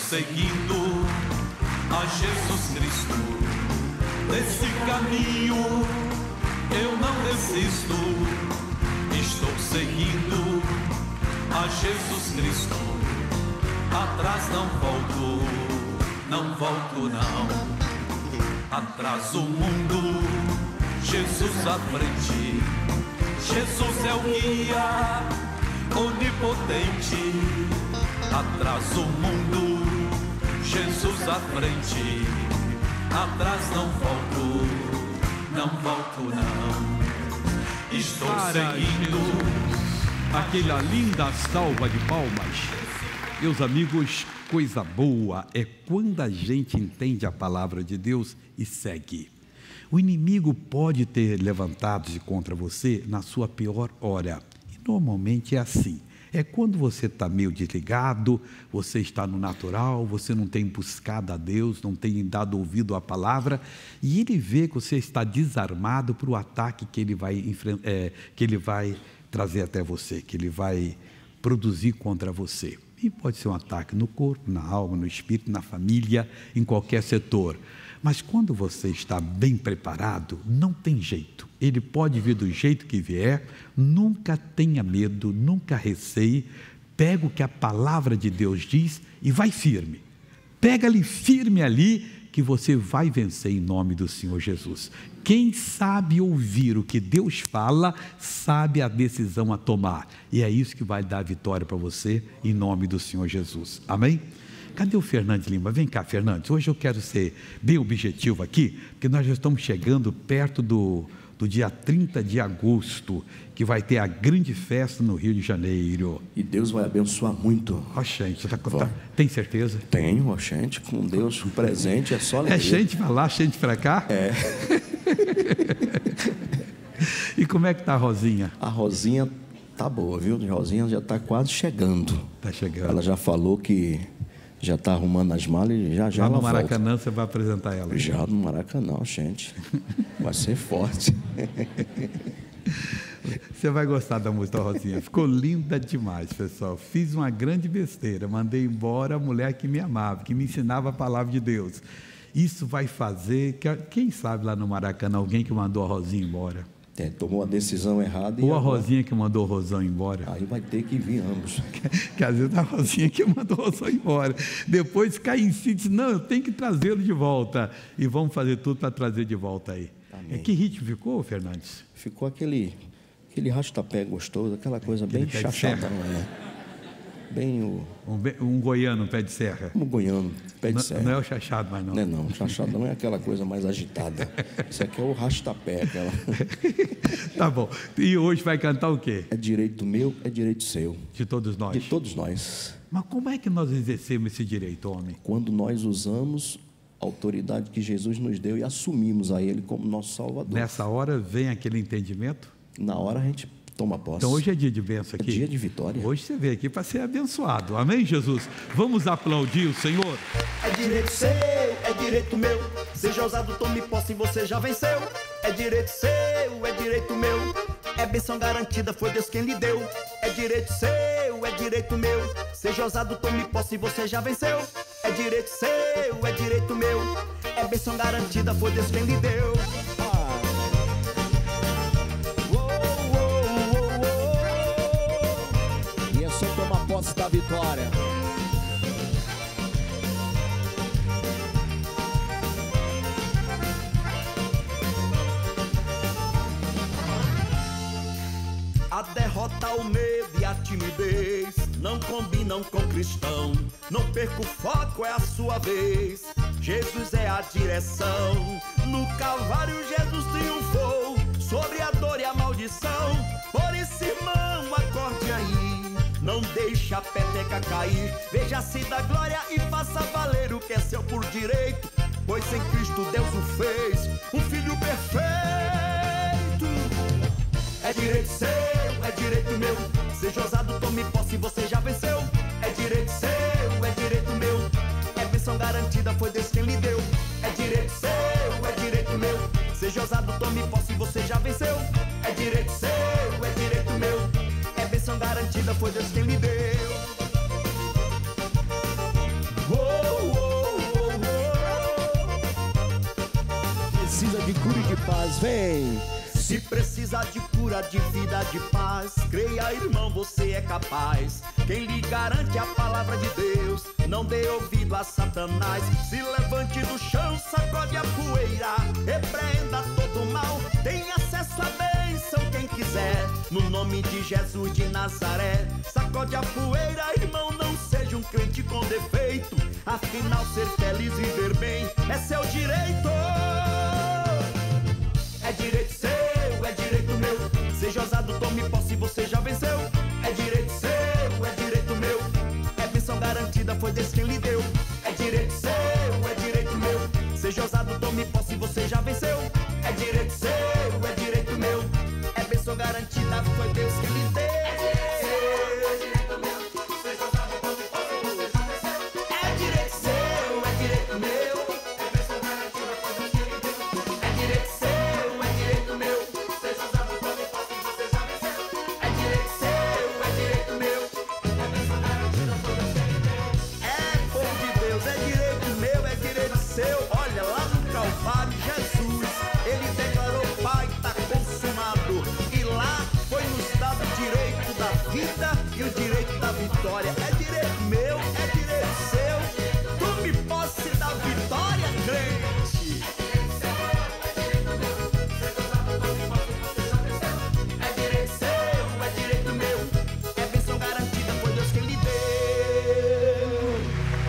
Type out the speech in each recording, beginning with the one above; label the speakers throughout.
Speaker 1: seguindo a Jesus Cristo. Nesse caminho eu não desisto. Estou seguindo a Jesus Cristo. Atrás não volto, não volto não. Atrás o mundo, Jesus à frente. Jesus é o guia onipotente. Atrás o mundo, Jesus à frente. Atrás não volto, não volto não. Estou seguindo
Speaker 2: aquela linda salva de palmas. Meus amigos, coisa boa é quando a gente entende a palavra de Deus e segue. O inimigo pode ter levantado-se contra você na sua pior hora. E normalmente é assim. É quando você está meio desligado, você está no natural, você não tem buscado a Deus, não tem dado ouvido à palavra, e ele vê que você está desarmado para o ataque que ele vai trazer até você, que ele vai produzir contra você. E pode ser um ataque no corpo, na alma, no espírito, na família, em qualquer setor. Mas quando você está bem preparado, não tem jeito. Ele pode vir do jeito que vier, nunca tenha medo, nunca receie. Pega o que a palavra de Deus diz e vai firme. Pega-lhe firme ali, que você vai vencer em nome do Senhor Jesus. Quem sabe ouvir o que Deus fala, sabe a decisão a tomar. E é isso que vai dar vitória para você, em nome do Senhor Jesus. Amém? Cadê o Fernandes Lima? Vem cá, Fernandes. Hoje eu quero ser bem objetivo aqui, porque nós já estamos chegando perto do dia 30 de agosto, que vai ter a grande festa no Rio de Janeiro.
Speaker 3: E Deus vai abençoar muito.
Speaker 2: Oxente, tem certeza?
Speaker 3: Tenho, oxente, com Deus, um presente é só alegria.
Speaker 2: É gente para lá, gente para cá?
Speaker 3: É.
Speaker 2: E como é que está a Rosinha?
Speaker 3: A Rosinha tá boa, viu? A Rosinha já está quase chegando.
Speaker 2: Está chegando.
Speaker 3: Ela já falou que já está arrumando as malas e já
Speaker 2: ela
Speaker 3: no
Speaker 2: Maracanã
Speaker 3: volta.
Speaker 2: Você vai apresentar ela?
Speaker 3: Já no Maracanã, gente. Vai ser forte.
Speaker 2: Você vai gostar da música, Rosinha. Ficou linda demais, pessoal. Fiz uma grande besteira. Mandei embora a mulher que me amava, que me ensinava a palavra de Deus. Isso vai fazer... Quem sabe lá no Maracanã, alguém que mandou a Rosinha embora?
Speaker 3: Tomou a decisão errada.
Speaker 2: Ou a Rosinha que mandou o Rosão embora.
Speaker 3: Aí vai ter que vir ambos.
Speaker 2: Que às vezes a Rosinha que mandou o Rosão embora. Depois cai em si e diz, não, eu tenho que trazê-lo de volta. E vamos fazer tudo para trazer de volta aí.
Speaker 3: Amém.
Speaker 2: Que ritmo ficou, Fernandes?
Speaker 3: Ficou aquele rastapé gostoso, aquela coisa bem chachadão, né? Bem
Speaker 2: um goiano, pé de serra.
Speaker 3: Um goiano, pé de serra.
Speaker 2: Não é o chachado, mas não.
Speaker 3: Não é não, o chachadão é aquela coisa mais agitada. Isso aqui é o rastapé, aquela...
Speaker 2: Tá bom. E hoje vai cantar o quê?
Speaker 3: É direito meu, é direito seu.
Speaker 2: De todos nós?
Speaker 3: De todos nós.
Speaker 2: Mas como é que nós exercemos esse direito, homem?
Speaker 3: Quando nós usamos a autoridade que Jesus nos deu e assumimos a Ele como nosso Salvador.
Speaker 2: Nessa hora vem aquele entendimento?
Speaker 3: Na hora a gente toma posse.
Speaker 2: Então hoje é dia de bênção aqui.
Speaker 3: É dia de vitória.
Speaker 2: Hoje você veio aqui para ser abençoado. Amém, Jesus? Vamos aplaudir o Senhor.
Speaker 4: É direito seu, é direito meu. Seja ousado, tome posse, você já venceu. É direito seu, é direito meu. É bênção garantida, foi Deus quem lhe deu. É direito seu, é direito meu. Seja ousado, tome posse, você já venceu. É direito seu, é direito meu. É bênção garantida, foi Deus quem lhe deu.
Speaker 5: Só tomar posse da vitória.
Speaker 4: A derrota, o medo e a timidez não combinam com cristão. Não perca o foco, é a sua vez. Jesus é a direção. No Calvário Jesus triunfou sobre a dor e a maldição. Por isso, irmão, acorde aí. Não deixe a peteca cair. Veja-se da glória e faça valer o que é seu por direito. Pois em Cristo Deus o fez um filho perfeito. É direito seu, é direito meu. Seja ousado, tome posse, você já venceu. É direito seu, é direito meu. É bênção garantida, foi Deus quem lhe deu. É direito seu, é direito meu. Seja ousado, tome posse, você já venceu. É direito seu, é direito meu. É bênção garantida, foi Deus quem lhe deu. Oh!
Speaker 5: precisa de cura e de paz, vem.
Speaker 4: Se precisa de cura, de vida, de paz, creia, irmão, você é capaz. Quem lhe garante a palavra de Deus, não dê ouvido a Satanás. Se levante do chão, sacode a poeira, repreenda todo o mal, tem acesso à bênção quem quiser. No nome de Jesus de Nazaré, sacode a poeira, irmão, não seja um crente com defeito. Afinal, ser feliz e viver bem é seu direito. É direito seu, é direito meu. Seja ousado, tome posse, você já venceu. É direito seu, é direito meu. É bênção garantida, foi Deus quem lhe deu. É direito seu, é direito meu. Seja ousado, tome posse, você já venceu. É direito seu, é direito meu. É bênção garantida, foi Deus quem lhe deu. E o direito da vitória é direito meu, é direito seu. Tome posse da vitória, crente. É direito seu, é direito meu. É bênção garantida, foi Deus quem lhe deu.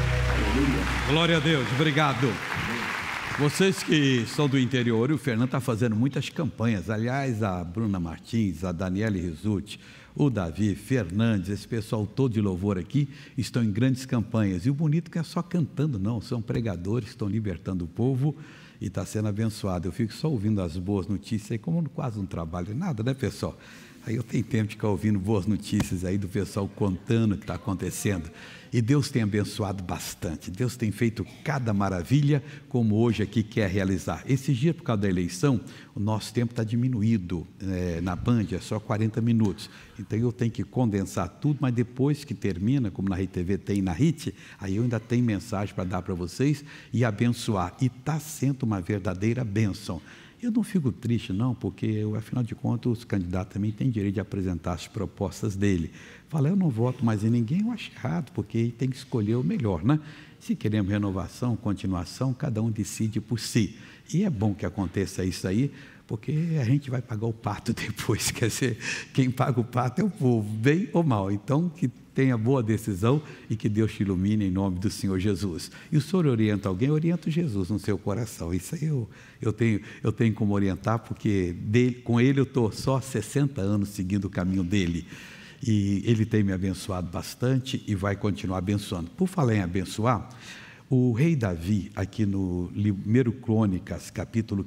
Speaker 2: Glória a Deus, obrigado. Vocês que são do interior, o Fernando está fazendo muitas campanhas. Aliás, a Bruna Martins, a Daniele Risutti, o Davi Fernandes, esse pessoal todo de louvor aqui, estão em grandes campanhas. E o bonito que é só cantando, não, são pregadores que estão libertando o povo e está sendo abençoado. Eu fico só ouvindo as boas notícias aí, como eu quase não trabalho nada, né, pessoal? Aí eu tenho tempo de ficar ouvindo boas notícias aí do pessoal contando o que está acontecendo. E Deus tem abençoado bastante, Deus tem feito cada maravilha, como hoje aqui quer realizar. Esse dia, por causa da eleição, o nosso tempo está diminuído, na Band é só 40 minutos. Então eu tenho que condensar tudo, mas depois que termina, como na Rede TV tem na RIT, aí eu ainda tenho mensagem para dar para vocês e abençoar. E está sendo uma verdadeira bênção. Eu não fico triste não, porque afinal de contas os candidatos também têm direito de apresentar as propostas dele. Fala, eu não voto mais em ninguém, eu acho errado, porque tem que escolher o melhor, né? Se queremos renovação, continuação, cada um decide por si. E é bom que aconteça isso aí, porque a gente vai pagar o pato depois, quer dizer, quem paga o pato é o povo, bem ou mal. Então, que tenha boa decisão e que Deus te ilumine em nome do Senhor Jesus. E o Senhor orienta alguém, orienta Jesus no seu coração. Isso aí eu tenho como orientar, porque com ele eu estou só há 60 anos seguindo o caminho dele. E ele tem me abençoado bastante e vai continuar abençoando. Por falar em abençoar, o rei Davi, aqui no 1 Crônicas, capítulo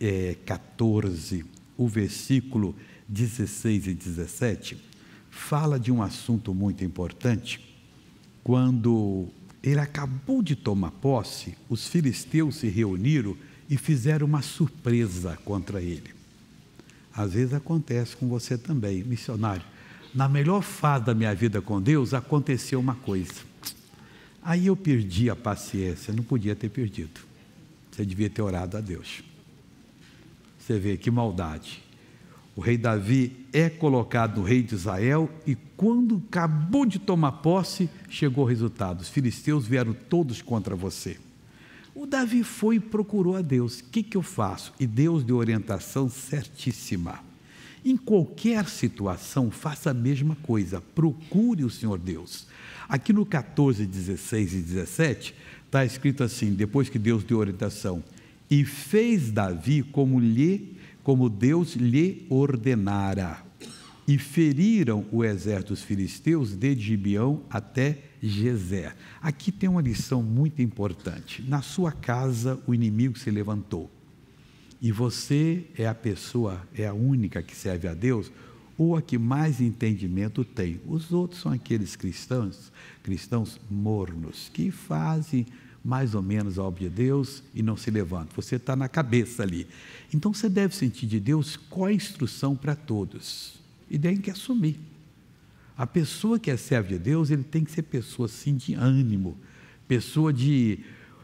Speaker 2: 14, o versículo 16 e 17, fala de um assunto muito importante. Quando ele acabou de tomar posse, os filisteus se reuniram e fizeram uma surpresa contra ele. Às vezes acontece com você também, missionário. Na melhor fase da minha vida com Deus, aconteceu uma coisa. Aí eu perdi a paciência, não podia ter perdido. Você devia ter orado a Deus. Você vê que maldade. O rei Davi é colocado no rei de Israel e quando acabou de tomar posse, chegou o resultado. Os filisteus vieram todos contra você. O Davi foi e procurou a Deus. O que eu faço? E Deus deu orientação certíssima. Em qualquer situação, faça a mesma coisa. Procure o Senhor Deus. Aqui no 14, 16 e 17, está escrito assim, depois que Deus deu orientação. E fez Davi como Deus lhe ordenara. E feriram o exército dos filisteus de Gibeão até Gezer. Aqui tem uma lição muito importante. Na sua casa o inimigo se levantou. E você é a pessoa, é a única que serve a Deus, ou a que mais entendimento tem. Os outros são aqueles cristãos mornos, que fazem mais ou menos a obra de Deus e não se levantam. Você está na cabeça ali. Então você deve sentir de Deus qual a instrução para todos. E tem que assumir. A pessoa que é serva de Deus, ele tem que ser pessoa assim de ânimo, pessoa de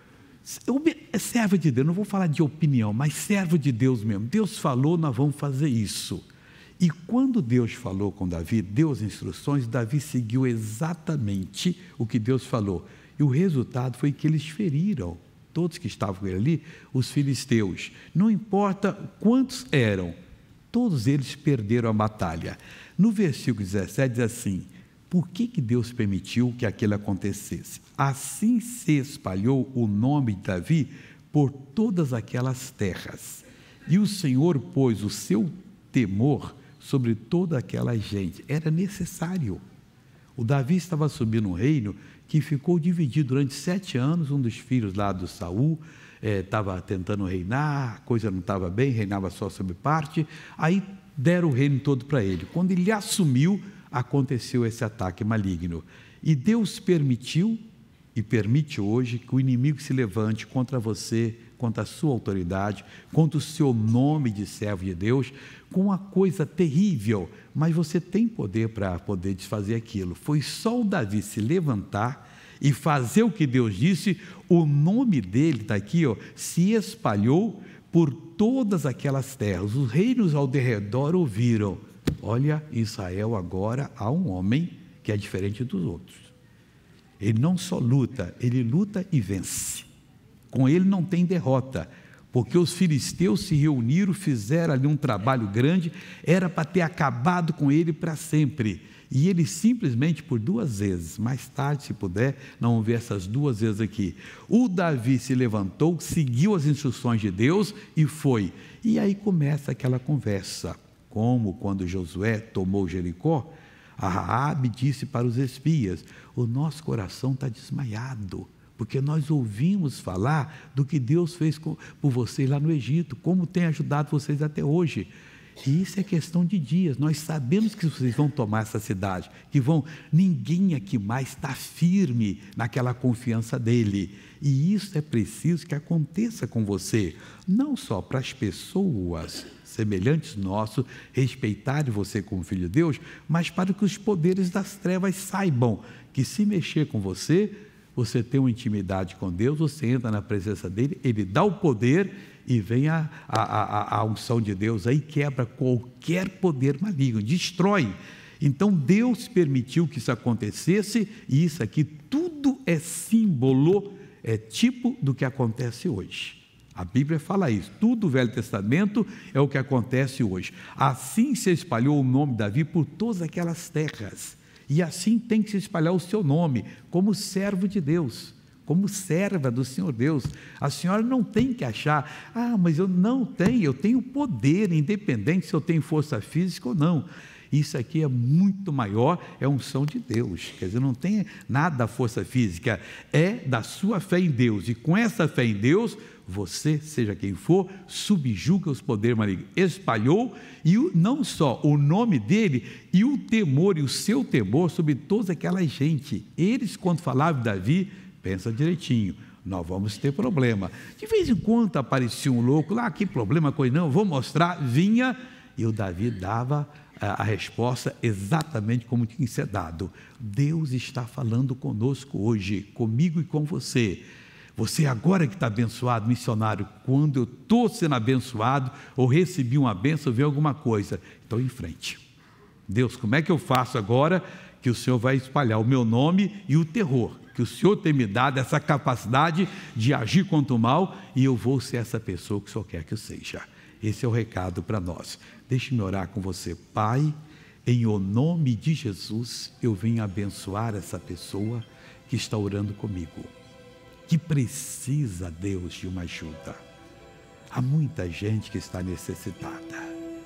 Speaker 2: É servo de Deus, não vou falar de opinião, mas servo de Deus mesmo. Deus falou, nós vamos fazer isso. E quando Deus falou com Davi, deu as instruções, Davi seguiu exatamente o que Deus falou. E o resultado foi que eles feriram, todos que estavam com ele ali, os filisteus. Não importa quantos eram, todos eles perderam a batalha. No versículo 17 diz assim: por que Deus permitiu que aquilo acontecesse? Assim se espalhou o nome de Davi por todas aquelas terras. E o Senhor pôs o seu temor sobre toda aquela gente. Era necessário. O Davi estava subindo um reino que ficou dividido durante 7 anos. Um dos filhos lá do Saul estava tentando reinar, a coisa não estava bem, reinava só sobre parte. Aí deram o reino todo para ele. Quando ele assumiu, aconteceu esse ataque maligno. E Deus permitiu e permite hoje que o inimigo se levante contra você, contra a sua autoridade, contra o seu nome de servo de Deus, com uma coisa terrível, mas você tem poder para poder desfazer aquilo. Foi só o Davi se levantar e fazer o que Deus disse, o nome dele está aqui, se espalhou por todas aquelas terras. Os reinos ao derredor ouviram: olha, Israel agora há um homem que é diferente dos outros. Ele não só luta, ele luta e vence. Com ele não tem derrota, porque os filisteus se reuniram, fizeram ali um trabalho grande, era para ter acabado com ele para sempre. E ele simplesmente por 2 vezes, mais tarde, se puder, nós vamos ver essas 2 vezes aqui. O Davi se levantou, seguiu as instruções de Deus e foi. E aí começa aquela conversa, como quando Josué tomou Jericó, a Raabe disse para os espias: o nosso coração está desmaiado, porque nós ouvimos falar do que Deus fez por vocês lá no Egito, como tem ajudado vocês até hoje. E isso é questão de dias. Nós sabemos que vocês vão tomar essa cidade, ninguém aqui mais está firme naquela confiança dele. E isso é preciso que aconteça com você, não só para as pessoas semelhantes nossos respeitarem você como filho de Deus, mas para que os poderes das trevas saibam que se mexer com você, você tem uma intimidade com Deus, você entra na presença dele, ele dá o poder e vem a unção de Deus aí, quebra qualquer poder maligno, destrói. Então Deus permitiu que isso acontecesse, e isso aqui tudo é símbolo, é tipo do que acontece hoje. A Bíblia fala isso, tudo o Velho Testamento é o que acontece hoje. Assim se espalhou o nome de Davi por todas aquelas terras, e assim tem que se espalhar o seu nome, como servo de Deus, como serva do Senhor Deus. A senhora não tem que achar: mas eu não tenho, eu tenho poder, independente se eu tenho força física ou não. Isso aqui é muito maior, é unção de Deus, quer dizer, não tem nada da força física, é da sua fé em Deus, e com essa fé em Deus, você, seja quem for, subjuga os poderes malignos. Espalhou, e não só o nome dele, e o temor, e o seu temor sobre toda aquela gente. Eles, quando falavam de Davi, pensa direitinho, nós vamos ter problema. De vez em quando aparecia um louco lá, que problema, coisa não, vou mostrar, vinha, e o Davi dava a resposta exatamente como tinha que ser dado. Deus está falando conosco hoje, comigo e com você. Você agora que está abençoado, missionário, quando eu estou sendo abençoado, ou recebi uma bênção, vê alguma coisa, então em frente. Deus, como é que eu faço agora que o Senhor vai espalhar o meu nome e o terror, que o Senhor tem me dado essa capacidade de agir contra o mal, e eu vou ser essa pessoa que o Senhor quer que eu seja. Esse é o recado para nós. Deixe-me orar com você. Pai, em o nome de Jesus, eu venho abençoar essa pessoa que está orando comigo, que precisa, Deus, de uma ajuda. Há muita gente que está necessitada,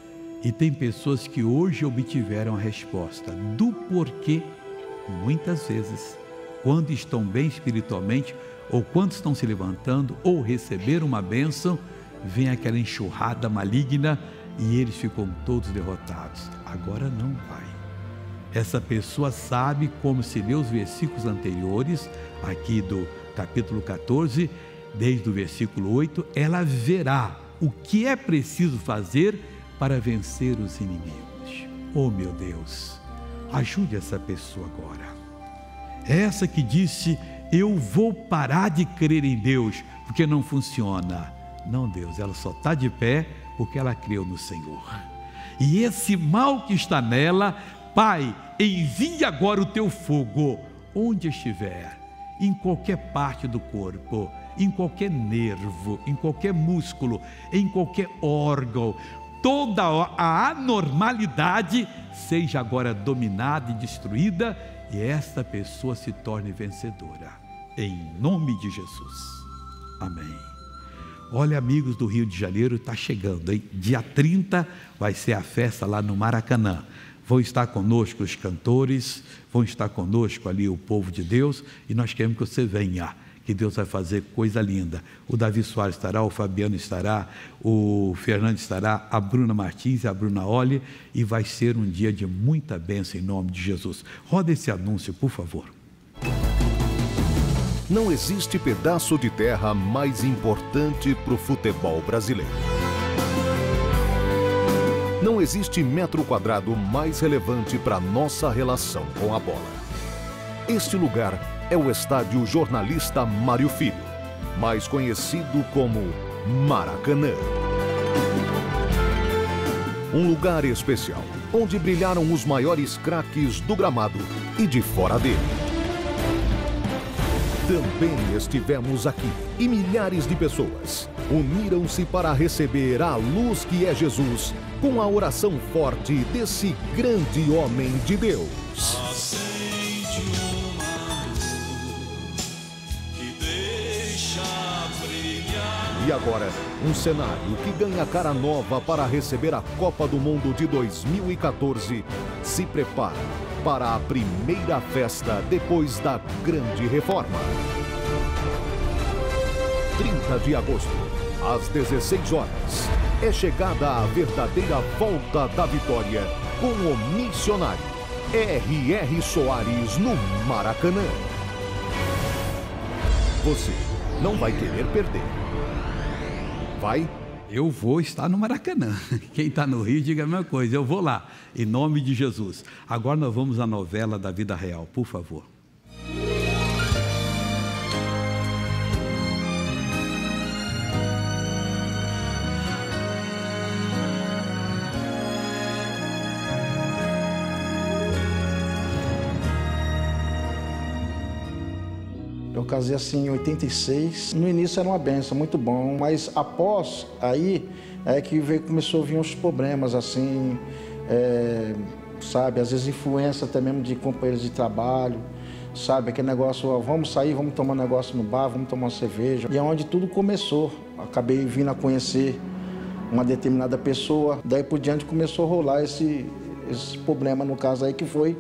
Speaker 2: e tem pessoas que hoje obtiveram a resposta do porquê, muitas vezes, quando estão bem espiritualmente, ou quando estão se levantando, ou receberam uma bênção, vem aquela enxurrada maligna, e eles ficam todos derrotados. Agora não, Pai. Essa pessoa sabe, como se lê os versículos anteriores, aqui do capítulo 14, desde o versículo 8, ela verá o que é preciso fazer para vencer os inimigos. Oh meu Deus, ajude essa pessoa agora. Essa que disse: eu vou parar de crer em Deus, porque não funciona. Não, Deus, ela só está de pé porque ela creu no Senhor. E esse mal que está nela, Pai, envie agora o teu fogo, onde estiver, em qualquer parte do corpo, em qualquer nervo, em qualquer músculo, em qualquer órgão. Toda a anormalidade seja agora dominada e destruída, e esta pessoa se torne vencedora, em nome de Jesus. Amém. Olha, amigos do Rio de Janeiro, está chegando, hein? Dia 30 vai ser a festa lá no Maracanã. Vão estar conosco os cantores, vão estar conosco ali o povo de Deus, e nós queremos que você venha, que Deus vai fazer coisa linda. O Davi Soares estará, o Fabiano estará, o Fernando estará, a Bruna Martins e a Bruna Olli, e vai ser um dia de muita bênção em nome de Jesus. Roda esse anúncio, por favor.
Speaker 6: Não existe pedaço de terra mais importante para o futebol brasileiro. Não existe metro quadrado mais relevante para a nossa relação com a bola. Este lugar é o Estádio Jornalista Mário Filho, mais conhecido como Maracanã. Um lugar especial, onde brilharam os maiores craques do gramado e de fora dele. Também estivemos aqui e milhares de pessoas uniram-se para receber a luz que é Jesus, com a oração forte desse grande homem de Deus.
Speaker 1: Acende uma luz que deixa brilhar.
Speaker 6: E agora, um cenário que ganha cara nova para receber a Copa do Mundo de 2014 se prepara para a primeira festa depois da grande reforma. 30 de agosto, às 16 horas, é chegada a verdadeira volta da vitória com o missionário R.R. Soares no Maracanã. Você não vai querer perder. Vai?
Speaker 2: Eu vou estar no Maracanã. Quem está no Rio, diga a mesma coisa. Eu vou lá, em nome de Jesus. Agora nós vamos à novela da vida real, por favor.
Speaker 7: Eu casei assim em 86. No início era uma benção, muito bom, mas após aí é que começou a vir uns problemas assim, sabe, às vezes influência até mesmo de companheiros de trabalho, sabe, aquele negócio, ó, vamos sair, vamos tomar um negócio no bar, vamos tomar uma cerveja. E é onde tudo começou. Acabei vindo a conhecer uma determinada pessoa, daí por diante começou a rolar esse problema no caso aí que foi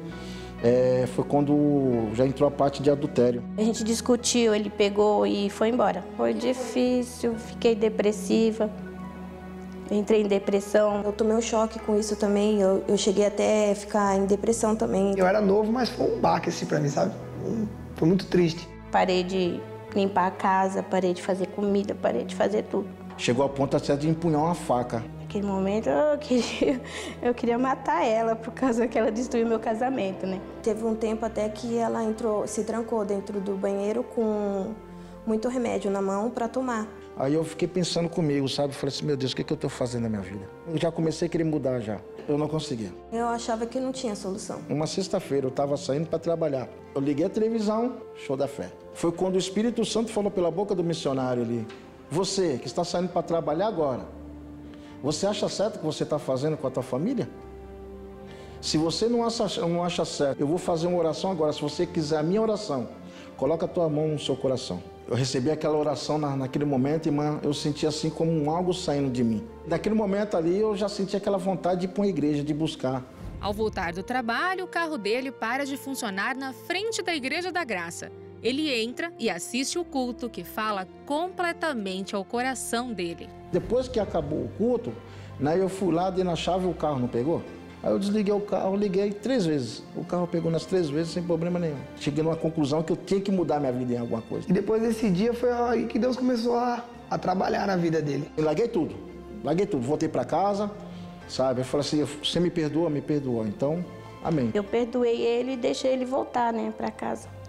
Speaker 7: quando já entrou a parte de adultério.
Speaker 8: A gente discutiu, ele pegou e foi embora. Foi difícil, fiquei depressiva, entrei em depressão.
Speaker 9: Eu tomei um choque com isso também, eu cheguei até a ficar em depressão também.
Speaker 10: Eu era novo, mas foi um baque assim pra mim, sabe? Foi muito triste.
Speaker 8: Parei de limpar a casa, parei de fazer comida, parei de fazer tudo.
Speaker 7: Chegou ao ponto até de empunhar uma faca.
Speaker 8: Naquele momento eu queria matar ela por causa que ela destruiu meu casamento, né?
Speaker 9: Teve um tempo até que ela se trancou dentro do banheiro com muito remédio na mão para tomar.
Speaker 7: Aí eu fiquei pensando comigo, sabe? Falei assim, meu Deus, o que eu tô fazendo na minha vida? Eu já comecei a querer mudar já. Eu não conseguia.
Speaker 9: Eu achava que não tinha solução.
Speaker 7: Uma sexta-feira eu estava saindo para trabalhar. Eu liguei a televisão, show da fé. Foi quando o Espírito Santo falou pela boca do missionário ali. Você que está saindo para trabalhar agora, você acha certo o que você está fazendo com a tua família? Se você não acha certo, eu vou fazer uma oração agora. Se você quiser a minha oração, coloca a tua mão no seu coração. Eu recebi aquela oração naquele momento, irmã, eu senti assim como algo saindo de mim. Naquele momento ali, eu já senti aquela vontade de ir para uma igreja, de buscar.
Speaker 11: Ao voltar do trabalho, o carro dele para de funcionar na frente da Igreja da Graça. Ele entra e assiste o culto que fala completamente ao coração dele.
Speaker 7: Depois que acabou o culto, né, eu fui lá, dei na chave e o carro não pegou. Aí eu desliguei o carro, liguei 3 vezes. O carro pegou nas 3 vezes sem problema nenhum. Cheguei numa conclusão que eu tinha que mudar minha vida em alguma coisa.
Speaker 10: E depois desse dia foi aí que Deus começou a trabalhar na vida dele.
Speaker 7: Eu larguei tudo. Voltei para casa, sabe? Eu falei assim, você me perdoa, me perdoou. Então, amém.
Speaker 8: Eu perdoei ele e deixei ele voltar, né, para casa.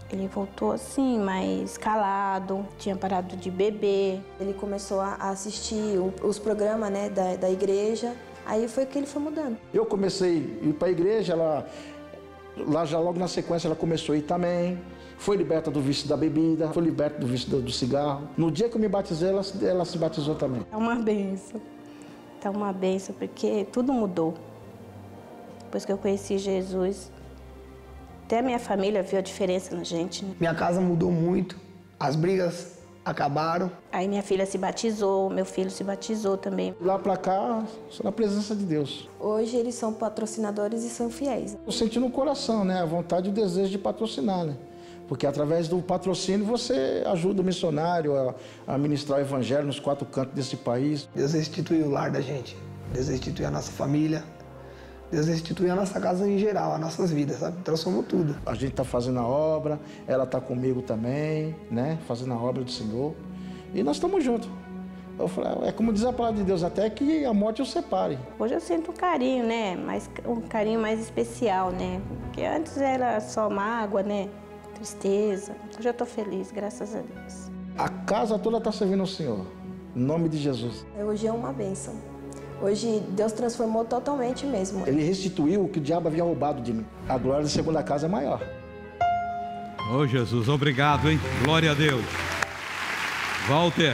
Speaker 8: Ele voltou assim, mais calado, tinha parado de beber.
Speaker 9: Ele começou a assistir os programas, né, da igreja, aí foi que ele foi mudando.
Speaker 7: Eu comecei a ir para a igreja, lá já logo na sequência ela começou a ir também. Foi liberta do vício da bebida, foi liberta do vício do cigarro. No dia que eu me batizei, ela se batizou também.
Speaker 8: É uma bênção. Tá uma bênção, porque tudo mudou. Depois que eu conheci Jesus, até a minha família viu a diferença na gente, né?
Speaker 10: Minha casa mudou muito, as brigas acabaram.
Speaker 8: Aí minha filha se batizou, meu filho se batizou também.
Speaker 7: Lá para cá, só na presença de Deus.
Speaker 9: Hoje eles são patrocinadores e são fiéis.
Speaker 7: Eu senti no coração, né, a vontade e o desejo de patrocinar, né? Porque através do patrocínio você ajuda o missionário a ministrar o evangelho nos 4 cantos desse país.
Speaker 10: Deus restituiu o lar da gente, Deus restituiu a nossa família, Deus restituiu a nossa casa em geral, as nossas vidas, sabe? Transformou tudo.
Speaker 7: A gente está fazendo a obra, ela está comigo também, né? Fazendo a obra do Senhor. E nós estamos juntos. Eu falei, é como diz a palavra de Deus, até que a morte os separe.
Speaker 8: Hoje eu sinto um carinho, né? Um carinho mais especial, né? Porque antes era só mágoa, né? Tristeza. Hoje eu estou feliz, graças a Deus.
Speaker 7: A casa toda está servindo ao Senhor, em nome de Jesus.
Speaker 9: Hoje é uma bênção. Hoje Deus transformou totalmente mesmo.
Speaker 7: Ele restituiu o que o diabo havia roubado de mim. A glória da segunda casa é maior.
Speaker 2: Ô Jesus, obrigado, hein? Glória a Deus. Walter.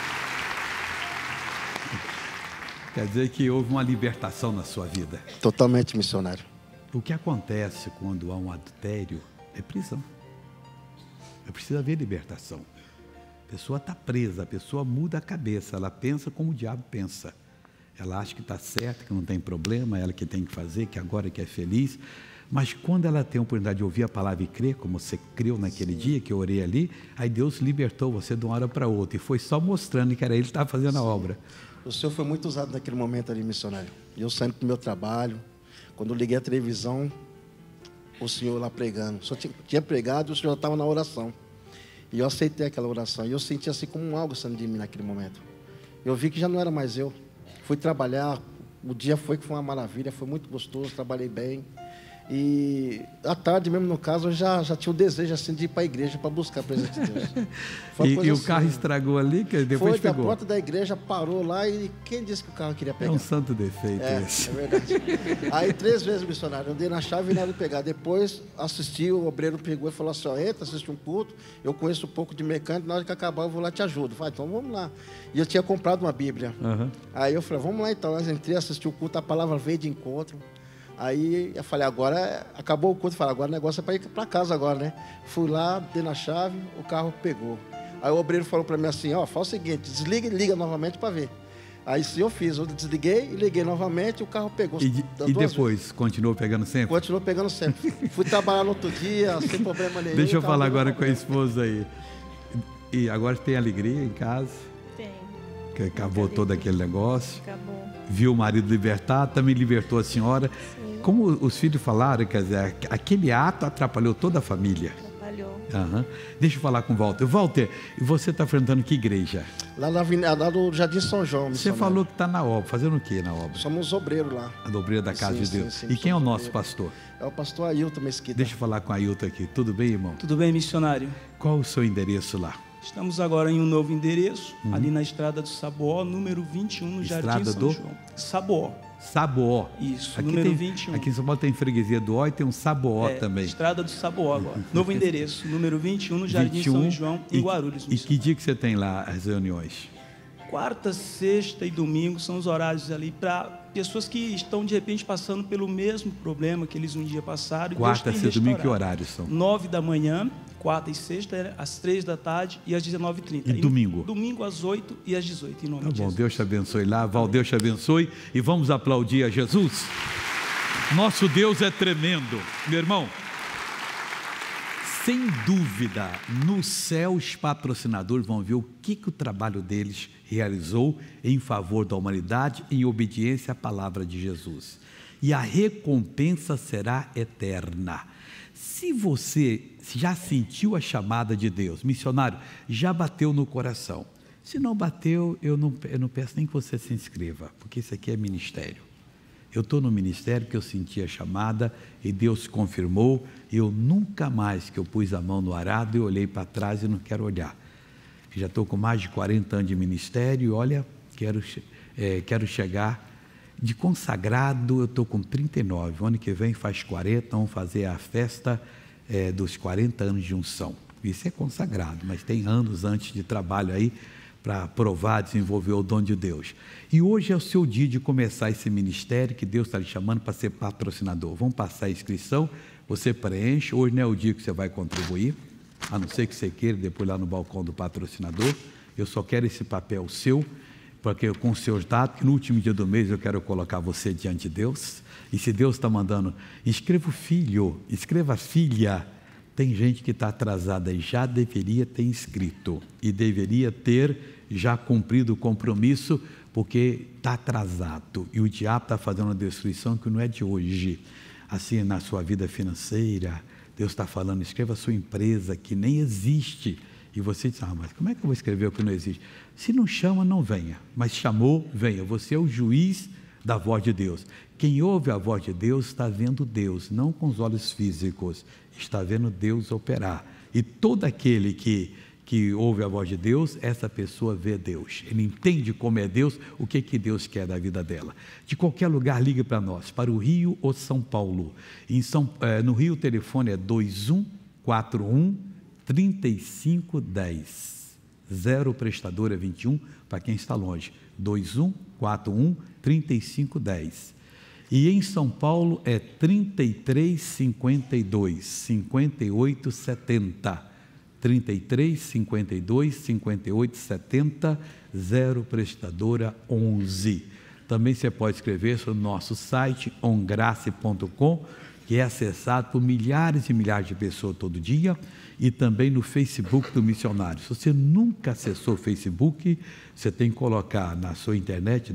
Speaker 2: Quer dizer que houve uma libertação na sua vida.
Speaker 7: Totalmente missionário.
Speaker 2: O que acontece quando há um adultério é prisão. Precisa haver libertação. A pessoa está presa, a pessoa muda a cabeça, ela pensa como o diabo pensa. Ela acha que está certa, que não tem problema, ela que tem que fazer, que agora que é feliz. Mas quando ela tem a oportunidade de ouvir a palavra e crer, como você creu naquele dia que eu orei ali, aí Deus libertou você de uma hora para outra. E foi só mostrando que era Ele que estava fazendo a obra.
Speaker 7: O Senhor foi muito usado naquele momento ali, missionário. Eu saindo do meu trabalho, quando eu liguei a televisão, o Senhor lá pregando. O Senhor tinha pregado e o Senhor estava na oração. E eu aceitei aquela oração. E eu senti assim como algo saindo de mim naquele momento. Eu vi que já não era mais eu. Fui trabalhar, o dia foi uma maravilha, foi muito gostoso, trabalhei bem. E à tarde mesmo, no caso, eu já tinha o desejo assim, de ir para a igreja para buscar a presença de Deus.
Speaker 2: E o carro estragou ali, que depois
Speaker 7: foi
Speaker 2: pegou?
Speaker 7: Da porta da igreja, parou lá e quem disse que o carro queria pegar?
Speaker 2: É um santo defeito esse.
Speaker 7: É verdade. Aí 3 vezes, missionário, eu dei na chave e nada de pegar. Depois assisti, o obreiro pegou e falou assim, ó, entra, assiste um culto, eu conheço um pouco de mecânico, na hora que acabar eu vou lá e te ajudo. Falei, então vamos lá. E eu tinha comprado uma Bíblia. Uhum. Aí eu falei, vamos lá então. Nós entrei, assisti o culto, a palavra veio de encontro. Aí eu falei, agora acabou o culto, falei, agora o negócio é para ir para casa agora, né? Fui lá, dei na chave, o carro pegou. Aí o obreiro falou para mim assim, ó, faz o seguinte, desliga e liga novamente para ver. Aí sim eu fiz, eu desliguei e liguei novamente, o carro pegou.
Speaker 2: E depois, vezes. Continuou pegando sempre?
Speaker 7: Continuou pegando sempre. Fui trabalhar no outro dia, sem problema nenhum.
Speaker 2: Deixa eu falar agora com a esposa aí. E agora tem alegria em casa?
Speaker 8: Tem.
Speaker 2: Que acabou todo aquele negócio?
Speaker 8: Acabou.
Speaker 2: Viu o marido libertar, também libertou a senhora. Sim. Como os filhos falaram, quer dizer, aquele ato atrapalhou toda a família.
Speaker 8: Atrapalhou.
Speaker 2: Uhum. Deixa eu falar com o Walter. Walter, você está frequentando que igreja?
Speaker 7: Lá no Jardim São João.
Speaker 2: Você falou que está na obra. Fazendo o que na obra?
Speaker 7: Somos obreiros lá.
Speaker 2: A obreira da Casa de Deus. Sim, e quem é o nosso pastor?
Speaker 7: É o pastor Ailton Mesquita.
Speaker 2: Deixa eu falar com a Ailton aqui. Tudo bem, irmão?
Speaker 12: Tudo bem, missionário.
Speaker 2: Qual o seu endereço lá?
Speaker 12: Estamos agora em um novo endereço, ali na Estrada do Saboó, número 21, no Jardim São João. Saboó.
Speaker 2: Saboó.
Speaker 12: Isso, aqui número 21.
Speaker 2: Aqui em São Paulo tem freguesia do Ó e tem um Saboó também.
Speaker 12: Estrada do Saboó agora. Novo endereço, número 21, no Jardim São João, em Guarulhos.
Speaker 2: E que dia que você tem lá as reuniões?
Speaker 12: Quarta, sexta e domingo são os horários ali para pessoas que estão, de repente, passando pelo mesmo problema que eles um dia passaram.
Speaker 2: Quarta, sexta e domingo, que horários são?
Speaker 12: 9 da manhã, quarta e sexta, às 3 da tarde e às 19h30.
Speaker 2: E domingo?
Speaker 12: Domingo às 8 e às 18, em nome de Jesus.
Speaker 2: Tá bom, Deus te abençoe lá. Val, Deus te abençoe. E vamos aplaudir a Jesus. Nosso Deus é tremendo. Meu irmão, sem dúvida, no céu os patrocinadores vão ver o que o trabalho deles realizou em favor da humanidade, em obediência à palavra de Jesus. E a recompensa será eterna. Se você já sentiu a chamada de Deus, missionário, já bateu no coração. Se não bateu, eu não peço nem que você se inscreva, porque isso aqui é ministério. Eu estou no ministério que eu senti a chamada e Deus confirmou. Eu nunca mais que eu pus a mão no arado, eu olhei para trás e não quero olhar. Já estou com mais de 40 anos de ministério e olha, quero chegar de consagrado, eu estou com 39. O ano que vem faz 40, vamos fazer a festa dos 40 anos de unção. Isso é consagrado, mas tem anos antes de trabalho aí para provar, desenvolver o dom de Deus. E hoje é o seu dia de começar esse ministério que Deus está lhe chamando para ser patrocinador. Vamos passar a inscrição, você preenche. Hoje não é o dia que você vai contribuir, a não ser que você queira depois lá no balcão do patrocinador. Eu só quero esse papel seu, porque com os seus dados, que no último dia do mês eu quero colocar você diante de Deus. E se Deus está mandando, escreva o filho, escreva a filha. Tem gente que está atrasada e já deveria ter inscrito e deveria ter já cumprido o compromisso, porque está atrasado e o diabo está fazendo uma destruição que não é de hoje. Assim, na sua vida financeira, Deus está falando, escreva a sua empresa que nem existe. E você diz, mas como é que eu vou escrever o que não existe? Se não chama, não venha, mas chamou, venha. Você é o juiz da voz de Deus. Quem ouve a voz de Deus está vendo Deus, não com os olhos físicos, está vendo Deus operar. E todo aquele que ouve a voz de Deus, essa pessoa vê Deus. Ele entende como é Deus, o que Deus quer da vida dela. De qualquer lugar, ligue para nós, para o Rio ou São Paulo. No Rio o telefone é 2141 3510. 0 prestadora 21, para quem está longe. 2141 3510. E em São Paulo é 3352 5870. 3352 5870, 0 prestadora 11. Também você pode escrever no nosso site ongrace.com, que é acessado por milhares e milhares de pessoas todo dia, e também no Facebook do missionário. Se você nunca acessou o Facebook, você tem que colocar na sua internet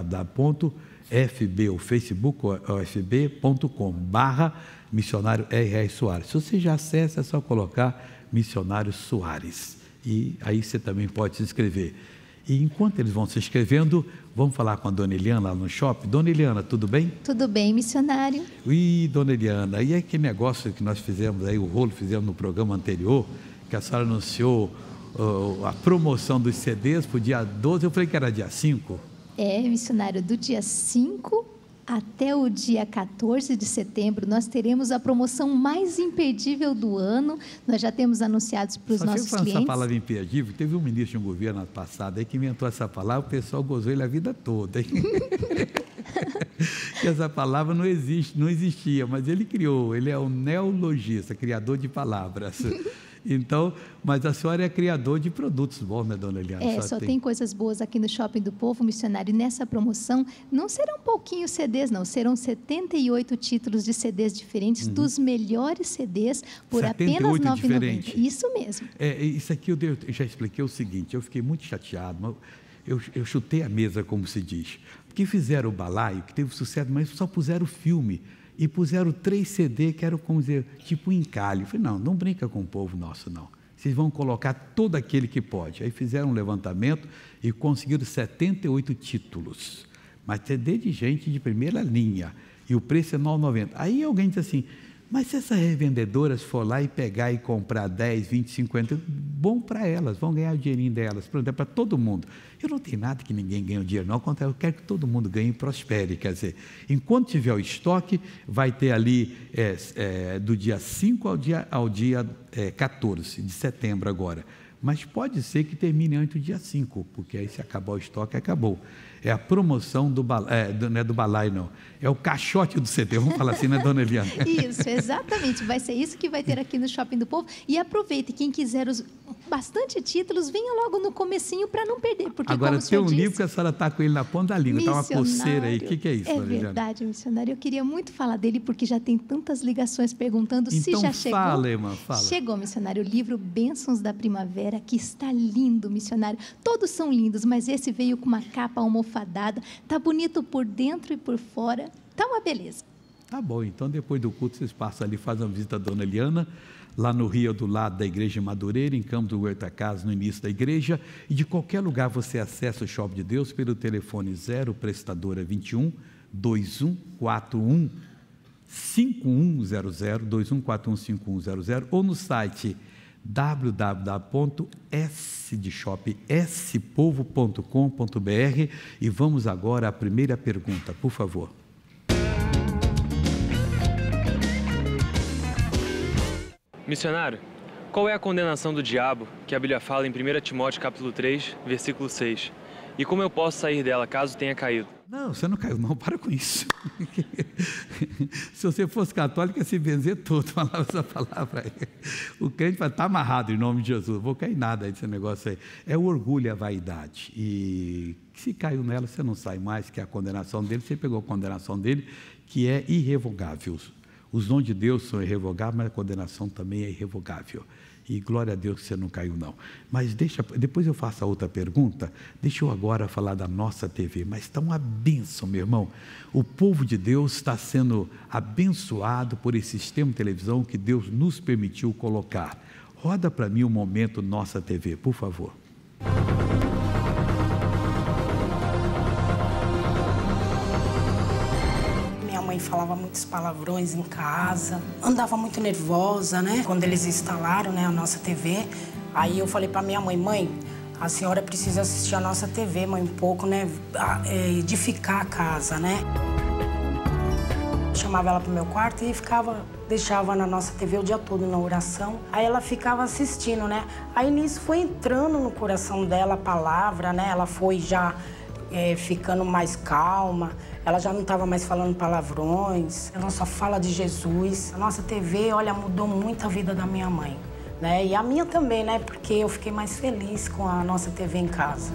Speaker 2: www.fb.com/missionário R.R. Soares. Se você já acessa, é só colocar Missionário Soares. E aí você também pode se inscrever. E enquanto eles vão se inscrevendo, vamos falar com a Dona Eliana lá no shopping. Dona Eliana, tudo bem?
Speaker 13: Tudo bem, missionário.
Speaker 2: Dona Eliana, e aquele negócio que nós fizemos aí, o rolo fizemos no programa anterior, que a senhora anunciou a promoção dos CDs para o dia 12, eu falei que era dia 5.
Speaker 13: Missionário, do dia 5 até o dia 14 de setembro, nós teremos a promoção mais imperdível do ano. Nós já temos anunciados para os nossos clientes.
Speaker 2: Essa palavra imperdível, teve um ministro de um governo passado aí que inventou essa palavra, o pessoal gozou ele a vida toda. Hein? Essa palavra não existia, mas ele criou, ele é um neologista, criador de palavras. Então, mas a senhora é criador de produtos bons, né, Dona Eliana?
Speaker 13: Só tem coisas boas aqui no Shopping do Povo, missionário. E nessa promoção não serão pouquinhos CDs, não. Serão 78 títulos de CDs diferentes, dos melhores CDs, por apenas R$ 9,90. Isso mesmo.
Speaker 2: Isso aqui eu já expliquei o seguinte, eu fiquei muito chateado, eu chutei a mesa, como se diz, porque fizeram o balaio, que teve sucesso, mas só puseram o filme. E puseram 3 CD, que eram, como dizer, tipo encalhe. Eu falei, não brinca com o povo nosso, não. Vocês vão colocar todo aquele que pode. Aí fizeram um levantamento e conseguiram 78 títulos. Mas CD de gente de primeira linha. E o preço é R$ 9,90. Aí alguém diz assim, mas se essas revendedoras for lá e pegar e comprar 10, 20, 50, bom para elas, vão ganhar o dinheirinho delas, é para todo mundo. Eu não tenho nada que ninguém ganhe o dinheiro, não, ao contrário, eu quero que todo mundo ganhe e prospere. Quer dizer, enquanto tiver o estoque, vai ter ali do dia 5 ao dia 14 de setembro agora. Mas pode ser que termine antes do dia 5, porque aí se acabar o estoque, acabou. É a promoção do balaio, não é do balaio, não. É o caixote do CD, vamos falar assim, né, Dona Eliana?
Speaker 13: Isso, exatamente. Vai ser isso que vai ter aqui no Shopping do Povo. E aproveite, quem quiser bastante títulos, venha logo no comecinho para não perder. Porque,
Speaker 2: agora,
Speaker 13: como
Speaker 2: tem um
Speaker 13: disse,
Speaker 2: livro que a senhora está com ele na ponta da língua, está uma coceira aí. O que é isso, Dona Eliana?
Speaker 13: É verdade, missionário. Eu queria muito falar dele, porque já tem tantas ligações perguntando se já chegou.
Speaker 2: Então fala, irmã, fala.
Speaker 13: Chegou, missionário, o livro Bênçãos da Primavera, que está lindo, missionário. Todos são lindos, mas esse veio com uma capa almofadada, tá bonito por dentro e por fora, tá uma beleza.
Speaker 2: Tá bom, então depois do culto vocês passam ali, fazem uma visita à Dona Eliana, lá no Rio, do lado da Igreja de Madureira, em Campos do Goytacazes, no início da igreja, e de qualquer lugar você acessa o Shopping de Deus pelo telefone 0 prestadora 21 2141 5100, 2141 5100, ou no site www.spovo.com.br. E vamos agora à primeira pergunta, por favor.
Speaker 14: Missionário, qual é a condenação do diabo que a Bíblia fala em 1 Timóteo capítulo 3, versículo 6? E como eu posso sair dela caso tenha caído?
Speaker 2: Não, você não caiu não, para com isso. Se você fosse católico, ia se benzer todo, falava essa palavra aí. O crente vai estar amarrado em nome de Jesus, não vou cair nada aí desse negócio aí. É o orgulho e a vaidade. E se caiu nela, você não sai mais, que é a condenação dele, você pegou a condenação dele, que é irrevogável. Os dons de Deus são irrevogáveis, mas a condenação também é irrevogável. E glória a Deus que você não caiu não. Mas depois eu faço a outra pergunta. Deixa eu agora falar da nossa TV. Mas está uma bênção, meu irmão. O povo de Deus está sendo abençoado por esse sistema de televisão que Deus nos permitiu colocar. Roda para mim um momento Nossa TV, por favor.
Speaker 15: Falava muitos palavrões em casa, andava muito nervosa, né? Quando eles instalaram, né, a nossa TV, aí eu falei para minha mãe, mãe, a senhora precisa assistir a nossa TV, mãe, um pouco, né, edificar a casa, né? Eu chamava ela pro meu quarto e deixava na nossa TV o dia todo na oração, aí ela ficava assistindo, né? Aí nisso foi entrando no coração dela a palavra, né? Ela foi já ficando mais calma, ela já não estava mais falando palavrões, ela só fala de Jesus. A nossa TV, olha, mudou muito a vida da minha mãe, né? E a minha também, né? Porque eu fiquei mais feliz com a nossa TV em casa.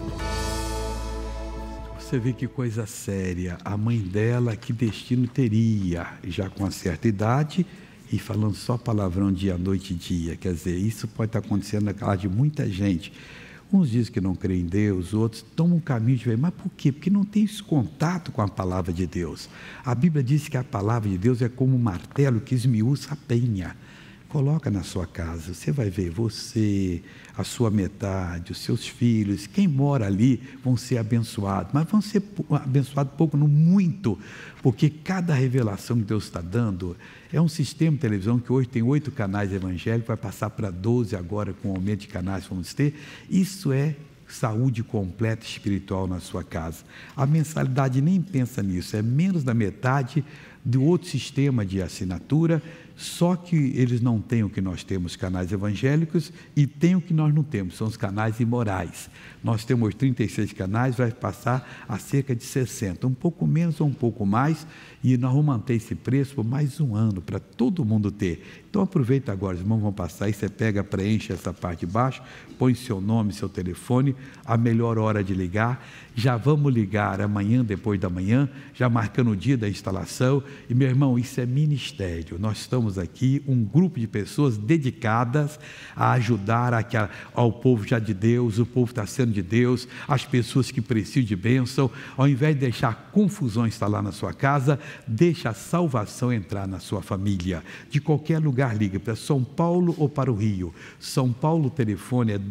Speaker 2: Você vê que coisa séria, a mãe dela, que destino teria, já com uma certa idade, e falando só palavrão dia, noite e dia. Quer dizer, isso pode estar acontecendo na casa de muita gente. Uns dizem que não creem em Deus, outros tomam um caminho de ver. Mas por quê? Porque não tem esse contato com a palavra de Deus. A Bíblia diz que a palavra de Deus é como um martelo que esmiuça a penha. Coloca na sua casa, você vai ver, você, a sua metade, os seus filhos, quem mora ali vão ser abençoados, mas vão ser abençoados pouco, não muito, porque cada revelação que Deus está dando é um sistema de televisão que hoje tem 8 canais evangélicos, vai passar para 12 agora com o aumento de canais que vamos ter. Isso é saúde completa espiritual na sua casa. A mensalidade nem pensa nisso, é menos da metade do outro sistema de assinatura, só que eles não têm o que nós temos, canais evangélicos, e tem o que nós não temos, são os canais imorais. Nós temos 36 canais, vai passar a cerca de 60, um pouco menos ou um pouco mais, e nós vamos manter esse preço por mais um ano, para todo mundo ter. Então aproveita agora, os irmãos vão passar aí, você pega, preenche essa parte de baixo, põe seu nome, seu telefone, a melhor hora de ligar, já vamos ligar amanhã, depois da manhã, já marcando o dia da instalação. E meu irmão, isso é ministério, nós estamos aqui, um grupo de pessoas dedicadas a ajudar ao povo já de Deus, o povo está sendo de Deus, as pessoas que precisam de bênção. Ao invés de deixar confusão instalar na sua casa, deixa a salvação entrar na sua família. De qualquer lugar liga, para São Paulo ou para o Rio. São Paulo, o telefone é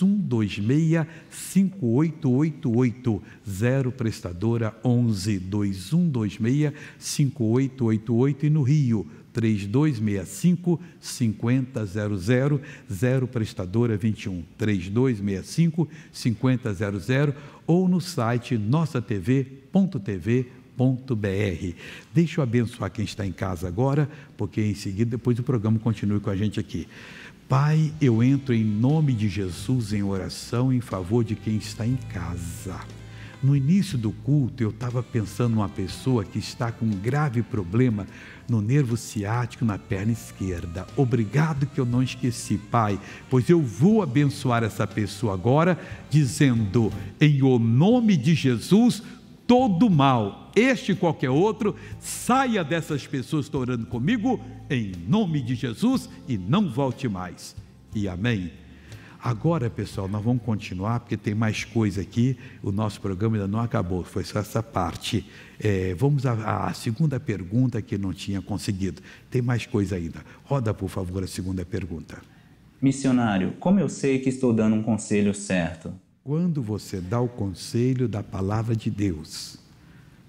Speaker 2: 2126-5888, 0 prestadora 11-2126-5888, e no Rio 3265-5000, 0 prestadora 21 3265-5000, ou no site nossatv.tv.br. Deixa eu abençoar quem está em casa agora, porque em seguida, depois do programa, continue com a gente aqui. Pai, eu entro em nome de Jesus em oração em favor de quem está em casa. No início do culto, eu estava pensando numa pessoa que está com um grave problema no nervo ciático na perna esquerda. Obrigado que eu não esqueci, Pai, pois eu vou abençoar essa pessoa agora, dizendo, em o nome de Jesus, todo mal, este e qualquer outro, saia dessas pessoas que estão orando comigo, em nome de Jesus, e não volte mais. E amém. Agora, pessoal, nós vamos continuar, porque tem mais coisa aqui, o nosso programa ainda não acabou, foi só essa parte. Vamos à segunda pergunta que não tinha conseguido. Tem mais coisa ainda. Roda, por favor, a segunda pergunta.
Speaker 16: Missionário, como eu sei que estou dando um conselho certo?
Speaker 2: Quando você dá o conselho da palavra de Deus,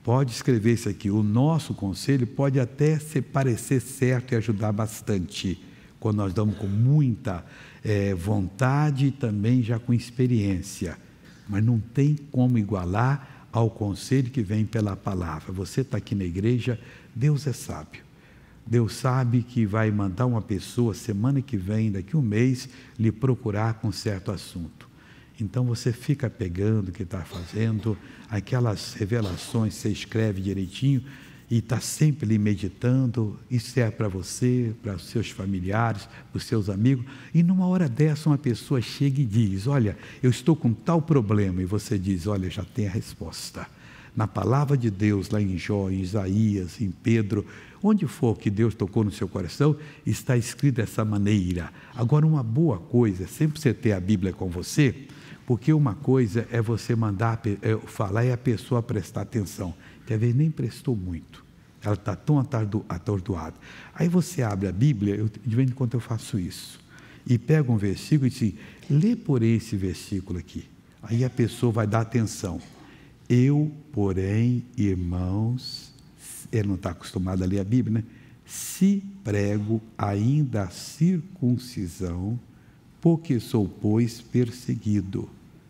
Speaker 2: Pode escrever isso aqui. O nosso conselho pode até parecer certo e ajudar bastante, quando nós damos com muita vontade e também já com experiência. Mas não tem como igualar ao conselho que vem pela palavra. Você está aqui na igreja, Deus é sábio. Deus sabe que vai mandar uma pessoa semana que vem, daqui um mês, lhe procurar com certo assunto. Então você fica pegando o que está fazendo, aquelas revelações, você escreve direitinho e está sempre ali meditando. Isso é para você, para os seus familiares, para os seus amigos. E numa hora dessa uma pessoa chega e diz: olha, eu estou com tal problema. E você diz: olha, já tem a resposta. Na palavra de Deus, lá em Jó, em Isaías, em Pedro, onde for que Deus tocou no seu coração, está escrito dessa maneira. Agora, uma boa coisa é sempre você ter a Bíblia com você, porque uma coisa é você mandar falar e a pessoa prestar atenção, que às vezes nem prestou muito, ela está tão atordoada. Aí você abre a Bíblia, de vez em quando eu faço isso, e pega um versículo e diz: lê por esse versículo aqui. Aí a pessoa vai dar atenção. Eu, porém, irmãos, ele não está acostumado a ler a Bíblia, né? Se prego ainda a circuncisão, porque sou, pois, perseguido.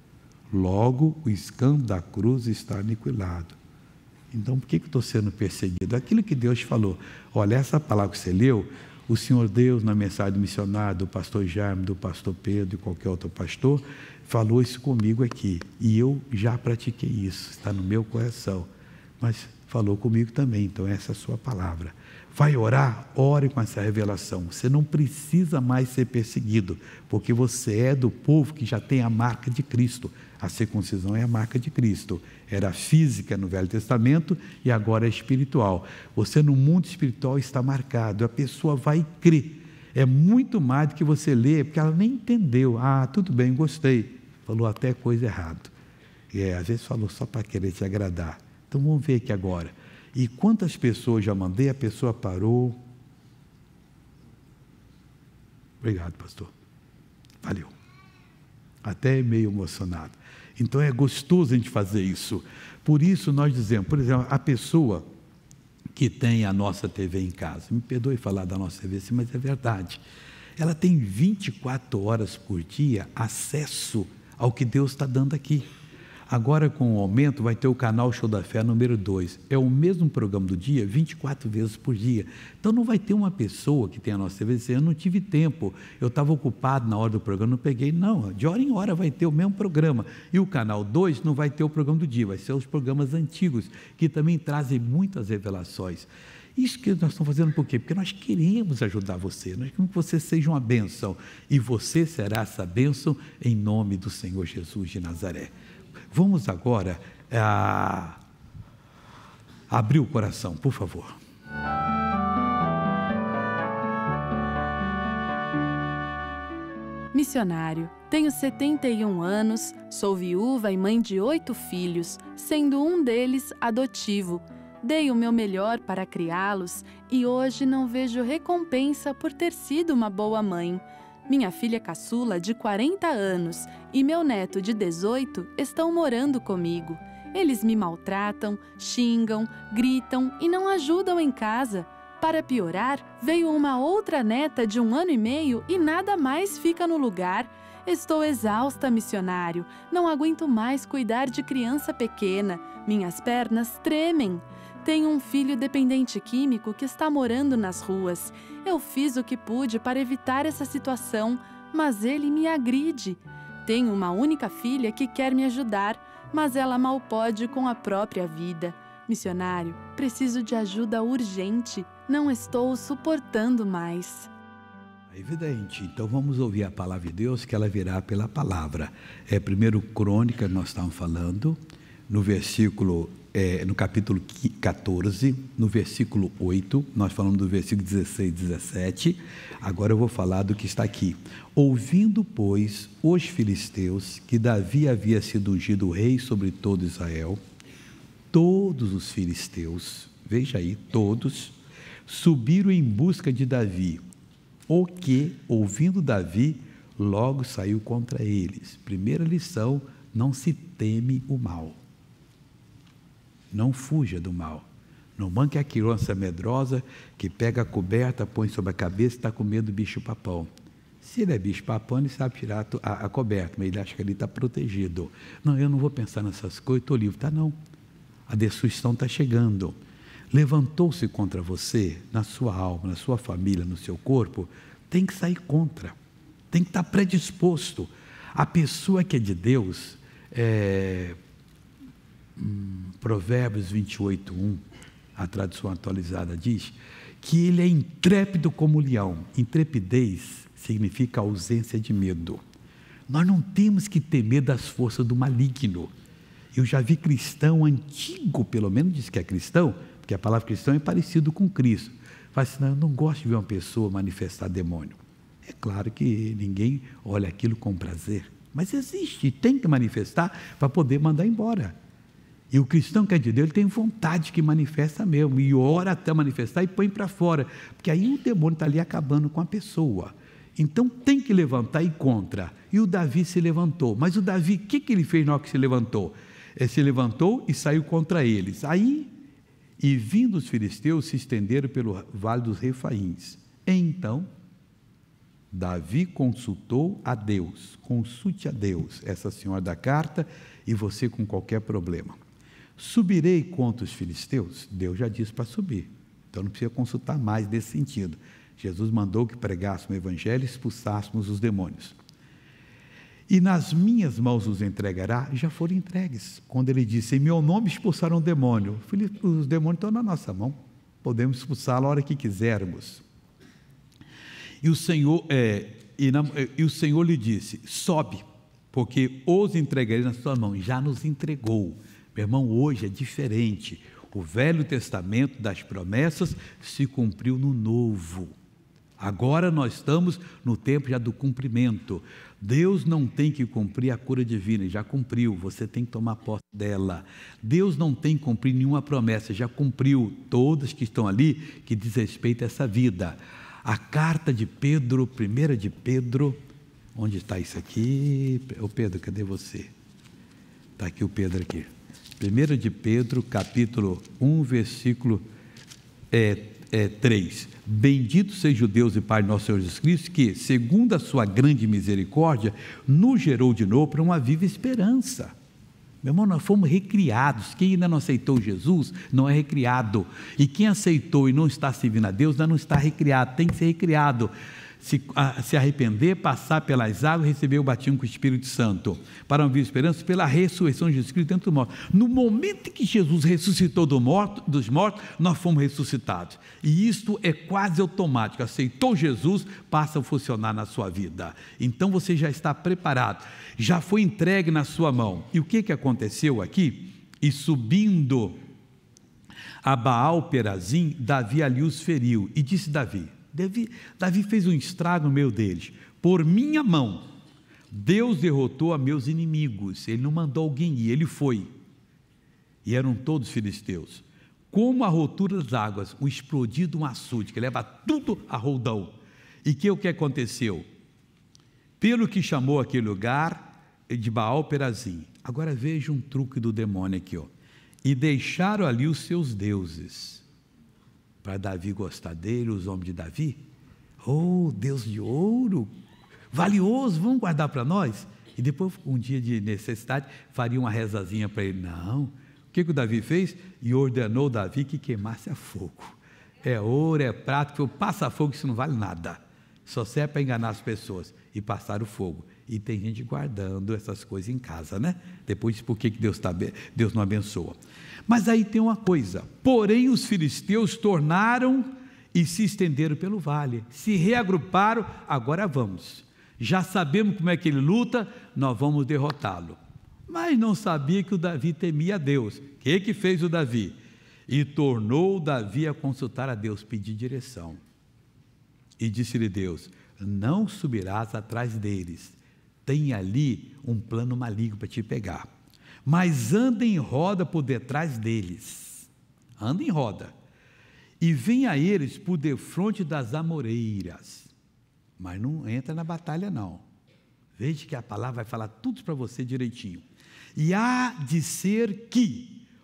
Speaker 2: Logo, o escândalo da cruz está aniquilado. Então, por que eu estou sendo perseguido? Aquilo que Deus falou. Olha, essa palavra que você leu, o Senhor Deus, na mensagem do missionário, do pastor Jaime, do pastor Pedro e qualquer outro pastor, falou isso comigo aqui. E eu já pratiquei isso, está no meu coração. Mas falou comigo também, então essa é a sua palavra. Vai orar? Ore com essa revelação. Você não precisa mais ser perseguido, porque você é do povo que já tem a marca de Cristo. A circuncisão é a marca de Cristo. Era física no Velho Testamento e agora é espiritual. Você no mundo espiritual está marcado. A pessoa vai crer. É muito mais do que você lê, porque ela nem entendeu. Ah, tudo bem, gostei. Falou até coisa errada. Às vezes falou só para querer te agradar. Então vamos ver aqui agora. E quantas pessoas já mandei, a pessoa parou. Obrigado, pastor. Valeu. Até meio emocionado. Então é gostoso a gente fazer isso. Por isso nós dizemos, por exemplo, a pessoa que tem a nossa TV em casa, me perdoe falar da nossa TV, mas é verdade. Ela tem 24 horas por dia acesso ao que Deus está dando aqui. Agora, com o aumento, vai ter o canal Show da Fé número 2. É o mesmo programa do dia, 24 vezes por dia. Então, não vai ter uma pessoa que tem a nossa TV dizendo: eu não tive tempo, eu estava ocupado na hora do programa, não peguei. Não, de hora em hora vai ter o mesmo programa. E o canal 2 não vai ter o programa do dia, vai ser os programas antigos, que também trazem muitas revelações. Isso que nós estamos fazendo por quê? Porque nós queremos ajudar você, nós queremos que você seja uma bênção, e você será essa bênção em nome do Senhor Jesus de Nazaré. Vamos agora abrir o coração, por favor.
Speaker 17: Missionário, tenho 71 anos, sou viúva e mãe de 8 filhos, sendo um deles adotivo. Dei o meu melhor para criá-los e hoje não vejo recompensa por ter sido uma boa mãe. Minha filha caçula, de 40 anos, e meu neto, de 18, estão morando comigo. Eles me maltratam, xingam, gritam e não ajudam em casa. Para piorar, veio uma outra neta de 1 ano e meio e nada mais fica no lugar. Estou exausta, missionário. Não aguento mais cuidar de criança pequena. Minhas pernas tremem. Tenho um filho dependente químico que está morando nas ruas. Eu fiz o que pude para evitar essa situação, mas ele me agride. Tenho uma única filha que quer me ajudar, mas ela mal pode com a própria vida. Missionário, preciso de ajuda urgente. Não estou suportando mais.
Speaker 2: É evidente. Então vamos ouvir a palavra de Deus, que ela virá pela palavra. É 1 Crônica, nós estamos falando, no versículo... no capítulo 14, no versículo 8, nós falamos do versículo 16 e 17, agora eu vou falar do que está aqui. Ouvindo, pois, os filisteus, que Davi havia sido ungido rei sobre todo Israel, todos os filisteus, veja aí, todos, subiram em busca de Davi, o que, ouvindo Davi, logo saiu contra eles. Primeira lição: não se teme o mal. não fuja do mal. Não manque a criança medrosa que pega a coberta, põe sobre a cabeça e está com medo do bicho-papão. Se ele é bicho-papão, ele sabe tirar a coberta, mas ele acha que ele está protegido. Não, eu não vou pensar nessas coisas, estou livre. Tá, não. A destruição está chegando. Levantou-se contra você, na sua alma, na sua família, no seu corpo, tem que sair contra. Tem que estar predisposto. A pessoa que é de Deus, Provérbios 28:1, a tradução atualizada diz, que ele é intrépido como leão. Intrepidez significa ausência de medo. Nós não temos que ter medo das forças do maligno. Eu já vi cristão antigo, pelo menos diz que é cristão, porque a palavra cristão é parecido com Cristo. Fala assim, não, eu não gosto de ver uma pessoa manifestar demônio. É claro que ninguém olha aquilo com prazer, mas existe, tem que manifestar para poder mandar embora. E o cristão que é de Deus, ele tem vontade que manifesta mesmo, e ora até manifestar e põe para fora, porque aí o demônio está ali acabando com a pessoa. Então tem que levantar e ir contra. E o Davi se levantou, mas o Davi, o que ele fez na hora que se levantou? Ele se levantou e saiu contra eles. Aí, e vindo os filisteus, se estenderam pelo vale dos Refaíns. Então, Davi consultou a Deus, consulte a Deus, essa senhora da carta, e você com qualquer problema. Subirei contra os filisteus? Deus já disse para subir, então não precisa consultar mais nesse sentido. Jesus mandou que pregássemos o evangelho e expulsássemos os demônios. E nas minhas mãos os entregará, já foram entregues. Quando ele disse, em meu nome expulsaram o demônio, os demônios estão na nossa mão, podemos expulsá-lo a hora que quisermos. E o Senhor, o Senhor lhe disse, sobe, porque os entregarei nas tuas mãos. Já nos entregou. Meu irmão, hoje é diferente. O Velho Testamento das promessas se cumpriu no Novo. Agora nós estamos no tempo já do cumprimento. Deus não tem que cumprir a cura divina, já cumpriu, você tem que tomar posse dela. Deus não tem que cumprir nenhuma promessa, já cumpriu todas que estão ali, que diz respeito a essa vida. A carta de Pedro, 1 de Pedro, onde está isso aqui? Ô Pedro, cadê você? Está aqui o Pedro aqui. 1 de Pedro, capítulo 1, versículo 3. Bendito seja o Deus e Pai de nosso Senhor Jesus Cristo, que, segundo a sua grande misericórdia, nos gerou de novo para uma viva esperança. Meu irmão, nós fomos recriados. Quem ainda não aceitou Jesus, não é recriado. E quem aceitou e não está servindo a Deus, ainda não está recriado, tem que ser recriado. Se arrepender, passar pelas águas, receber o batismo com o Espírito Santo, para uma viva esperança, pela ressurreição de Jesus Cristo dentro do morto. No momento em que Jesus ressuscitou dos mortos, nós fomos ressuscitados. E isto é quase automático. Aceitou Jesus, passa a funcionar na sua vida. Então você já está preparado, já foi entregue na sua mão. E o que aconteceu aqui? E subindo a Baal-Perazim, Davi ali os feriu. E disse Davi fez um estrago no meio deles. Por minha mão, Deus derrotou a meus inimigos. Ele não mandou alguém ir, ele foi. E eram todos filisteus. Como a rotura das águas, o explodir de um açude, que leva tudo a roldão. E o que aconteceu? Pelo que chamou aquele lugar de Baal-Perazim. Agora veja um truque do demônio aqui, ó. E deixaram ali os seus deuses, para Davi gostar dele, os homens de Davi. Oh, Deus de ouro, valioso, vamos guardar para nós? E depois, um dia de necessidade, faria uma rezazinha para ele. Não. O que o Davi fez? E ordenou Davi que queimasse a fogo. É ouro, é prata, passa fogo, isso não vale nada. Só serve para enganar as pessoas. E passar o fogo. E tem gente guardando essas coisas em casa, né? Depois, por que Deus não abençoa? Mas aí tem uma coisa, porém os filisteus tornaram e se estenderam pelo vale, se reagruparam, agora vamos, já sabemos como é que ele luta, nós vamos derrotá-lo. Mas não sabia que o Davi temia a Deus. O que fez o Davi? E tornou Davi a consultar a Deus, pedir direção. E disse-lhe Deus, não subirás atrás deles, tem ali um plano maligno para te pegar. Mas anda em roda por detrás deles, anda em roda, e vem a eles por defronte das amoreiras, mas não entra na batalha não. Veja que a palavra vai falar tudo para você direitinho. E há de ser que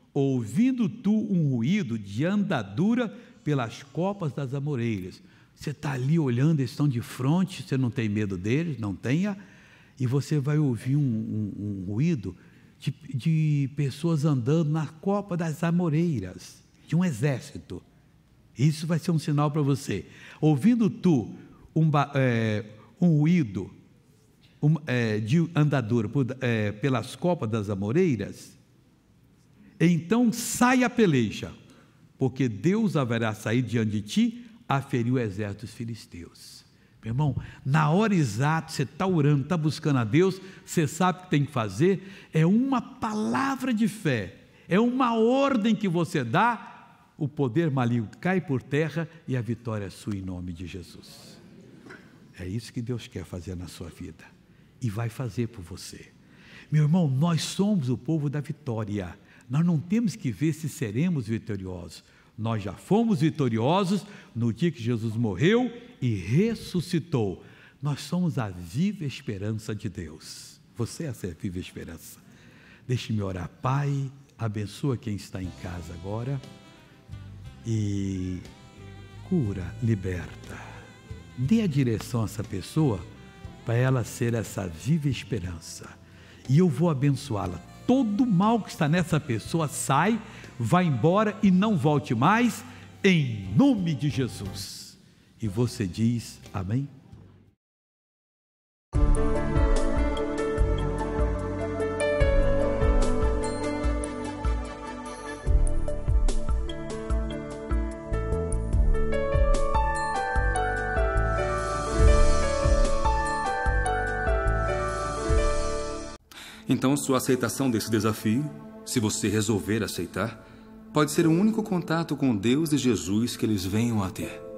Speaker 2: ouvindo tu um ruído de andadura pelas copas das amoreiras. Você está ali olhando, eles estão de frente, você não tem medo deles, não tenha, e você vai ouvir um ruído de pessoas andando na copa das amoreiras, de um exército. Isso vai ser um sinal para você. Ouvindo tu um ruído de andadura pelas copas das amoreiras, então sai a peleja, porque Deus haverá saído diante de ti a ferir o exército dos filisteus. Meu irmão, na hora exata, você está orando, está buscando a Deus, você sabe o que tem que fazer, é uma palavra de fé, é uma ordem que você dá, o poder maligno cai por terra e a vitória é sua em nome de Jesus. É isso que Deus quer fazer na sua vida e vai fazer por você. Meu irmão, nós somos o povo da vitória, nós não temos que ver se seremos vitoriosos. Nós já fomos vitoriosos no dia que Jesus morreu e ressuscitou. Nós somos a viva esperança de Deus. Você é essa viva esperança. Deixe-me orar. Pai, abençoa quem está em casa agora e cura, liberta. Dê a direção a essa pessoa para ela ser essa viva esperança. E eu vou abençoá-la. Todo mal que está nessa pessoa sai, vai embora e não volte mais, em nome de Jesus. E você diz amém?
Speaker 18: Então, sua aceitação desse desafio, se você resolver aceitar, pode ser o único contato com Deus e Jesus que eles venham a ter.